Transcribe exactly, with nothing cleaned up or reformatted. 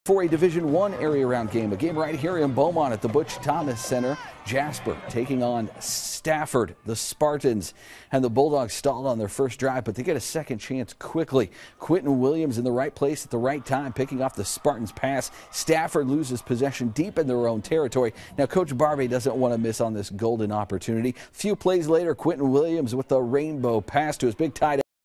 four A Division One area round game, a game right here in Beaumont at the Butch Thomas Center. Jasper taking on Stafford, the Spartans, and the Bulldogs stalled on their first drive, but they get a second chance quickly. Quentin Williams in the right place at the right time, picking off the Spartans' pass. Stafford loses possession deep in their own territory. Now, Coach Barbie doesn't want to miss on this golden opportunity. A few plays later, Quentin Williams with the rainbow pass to his big tight end.